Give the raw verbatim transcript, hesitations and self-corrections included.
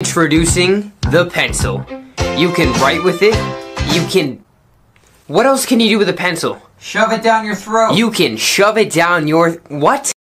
Introducing the pencil. You can write with it. You can... What else can you do with a pencil? Shove it down your throat. You can shove it down your... What?